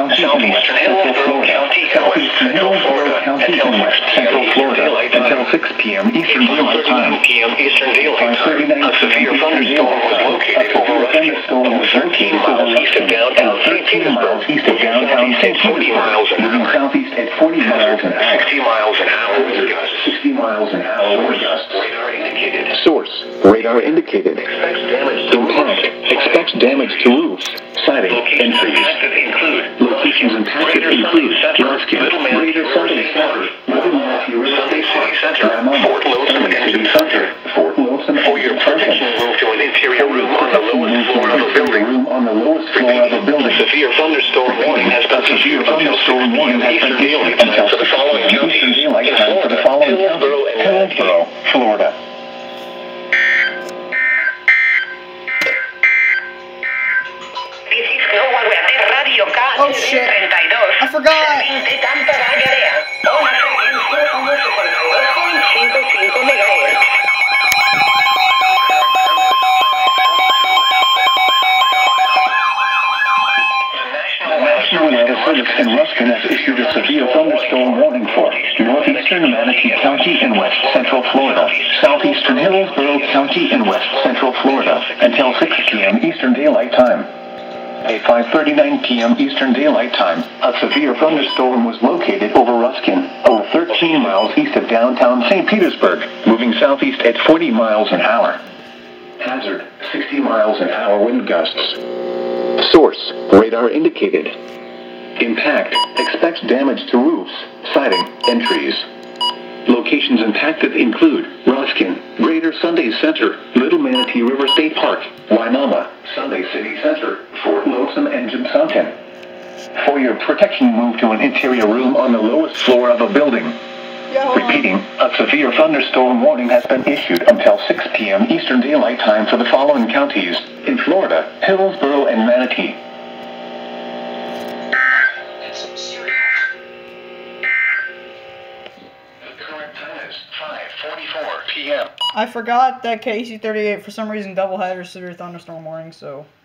County in West Central Florida. Southeastern Hillsborough County in West Central Florida until 6 p.m. Eastern Daylight Time. 5:39 p.m. Eastern Daylight Time. A severe thunderstorm was located over Ruskin and 13 miles east of downtown St. Petersburg, moving southeast at 40 miles an hour. 60 miles an hour wind gusts. 60 miles an hour wind gusts. Radar indicated. Source, radar indicated. Impact, expects damage to roofs, siding, and trees. Locations impacted include Ruskin, Greater Sunday Center, Little Manatee River State Park, Fort Lewis, City Center, Fort Wilson, For your protection, move to an interior room on the lowest floor of a building. On the lowest floor of a building. Severe thunderstorm warning has been Severe issued until thunderstorm warning has been issued until for the following counties. Eastern Daylight Time for the following counties. Hillsborough, Florida. Oh shit! I forgot! National Weather Service in Ruskin has issued a severe thunderstorm warning for northeastern Manatee County in West Central Florida, southeastern Hillsborough County in West Central Florida until 6 p.m. Eastern Daylight Time. At 5:39 p.m. Eastern Daylight Time, a severe thunderstorm was located over Ruskin, over 13 miles east of downtown St. Petersburg, moving southeast at 40 miles an hour. Hazard, 60 miles an hour wind gusts. Source, radar indicated. Impact, expects damage to roofs, siding, and trees. Locations impacted include Ruskin, Greater Sunday Center, Little Manatee River State Park, Wynama, Sunday City Center, Fort Lowson, and Jimsonton. For your protection, move to an interior room on the lowest floor of a building. Repeating, a severe thunderstorm warning has been issued until 6 p.m. Eastern Daylight Time for the following counties in Florida, Hillsborough, and Manatee. The current time is 5:44 p.m. I forgot that KC-38 for some reason double header severe thunderstorm warning, so